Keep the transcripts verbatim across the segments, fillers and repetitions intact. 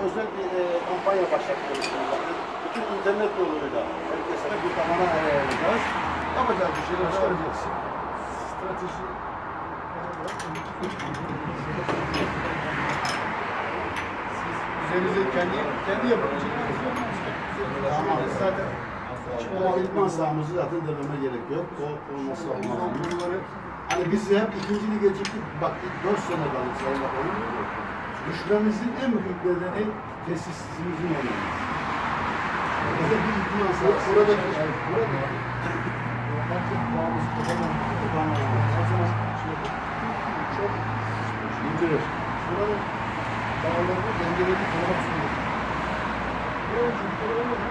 özel bir e, kampanya başlatıyoruz. Bütün internet yoluyla herkese bir kamera ayarlayacağız. Yapacağız bir şeyler çıkaracağız. Strateji. Üzerinize kendi kendi yapabileceğiniz Tamam. Zaten o idman sahamızı zaten dememe gerek yok. O olması olmaz. bunları Hani biz hep ikinci lige çıktık. Bak ilk dört sene kaldık Sayın Bakanım. Düşmemizin en büyük nedeni tesisimizin olmaması. Bize bir idman sahası. buradaki yani burada artık bağımız Tamam. çok İndirir. buranın dağlarını dengelediği korumak zorunda. Buranın çocukları olmadı.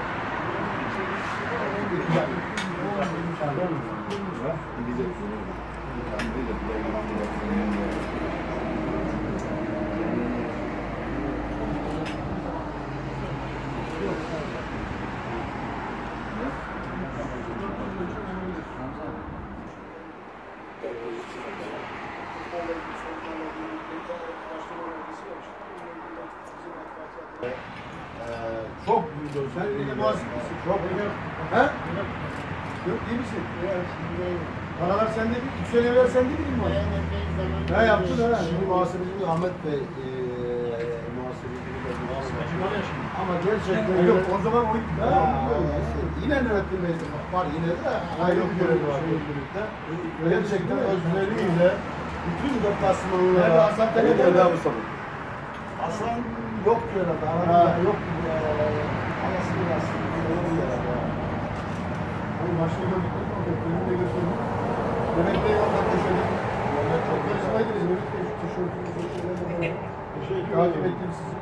Çok büyük özür Sen yine muhasip misin? Çok büyük. He? Yok değil misin? Paralar sende değil. İki sene evvel sende değil mi? Ne yaptın ha? Şimdi muhasebecimiz Ahmet Bey eee muhasebecimiz ama gerçekten Yok o zaman o Ha, yine yönetim meclisi var yine de ayrı bir görevi var. Gerçekten özveriyle bütün deplasmanlara Nerede Hasan Tepe'de? Hasan yok diyor da aramızda yok eee anası biraz bir yere. Hani maçta gördük mü? Benim de götürdüm. Mehmet Bey orada köşede. Çok yarışmaydınız. Mehmet Bey şu tişörtünüzü Teşekkür takip ederim. ettim sizi.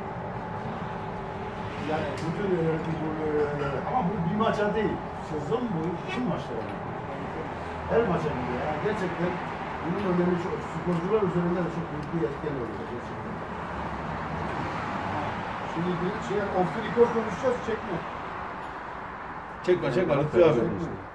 Yani bütün yönetim bu ama bu bir maça değil. Sezon boyu bütün maçlara. Her maça gidiyor. Yani gerçekten bunun önemi çok, sporcular üzerinde de çok büyük bir etken olacak gerçekten. Şimdi bir şey off the record konuşacağız. Çekme. Çekme çekme Lütfü abi. Çekme.